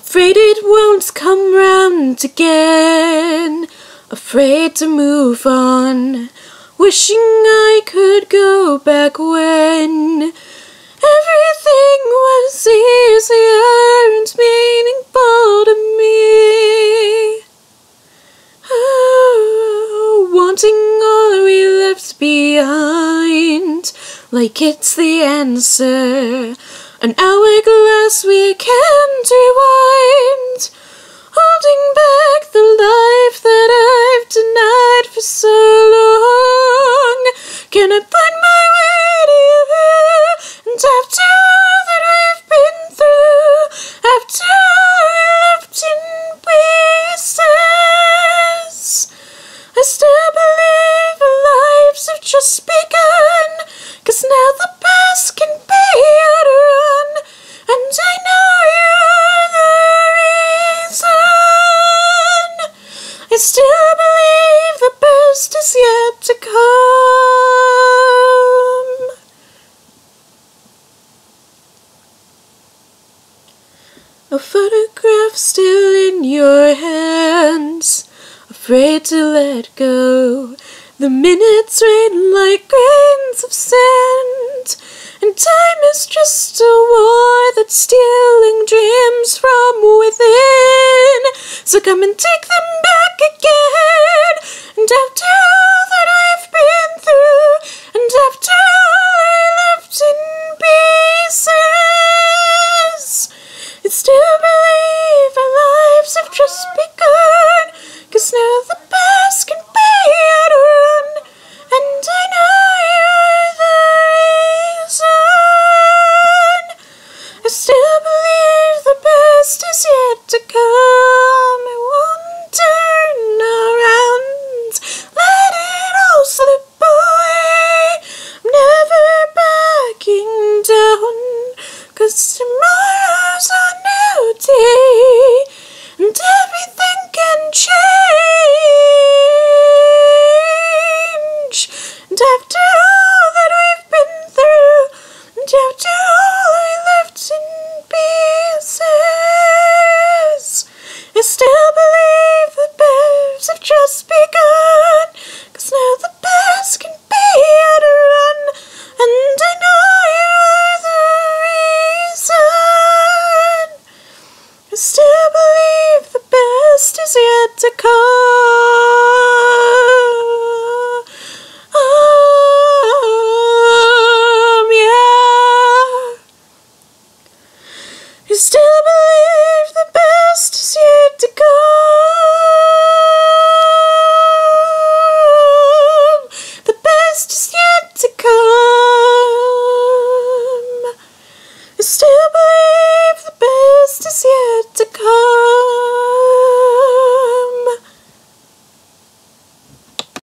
afraid it won't come round again, afraid to move on, wishing I could go back when everything was easier and meaningful to me. Oh, wanting all we left behind, like it's the answer, an hourglass we can't rewind, holding back the life that I've denied for so long. Can I find my way to you? And after all that we've been through, after all we left in pieces, I still believe our lives have just begun, 'cause now the past can be outrun, and I know you're the reason. I still believe the best is yet to come. A photograph still in your hands, afraid to let go. The minutes rain like grains of sand, and time is just a war that's stealing dreams from within. So come and take them back again. And after all that I've been through, and after all I left in pieces, I still believe our lives have just begun, 'cause now the past can be outrun, and I know you're the reason. I still believe the best is yet to come. I won't turn around, let it all slip away. I'm never backing down, 'cause tomorrow's a new day, and everything can change. And after all that we've been through, and after all we left in pieces, I still believe the best have just begun, 'cause now the past can be outrun, and I know you're the reason. I still believe the best is yet to come.